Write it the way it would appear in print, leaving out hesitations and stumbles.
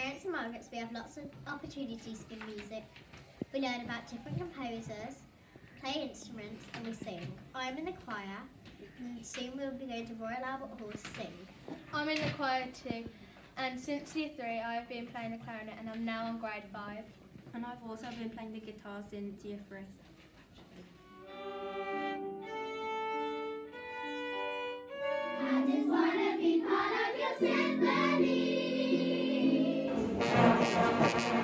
Margarets and Margarets, we have lots of opportunities to give music. We learn about different composers, play instruments, and we sing. I'm in the choir, and soon we'll be going to Royal Albert Hall to sing. I'm in the choir too, and since year 3 I've been playing the clarinet and I'm now on grade 5. And I've also been playing the guitar since year 3. I just wanna be part of your symphony.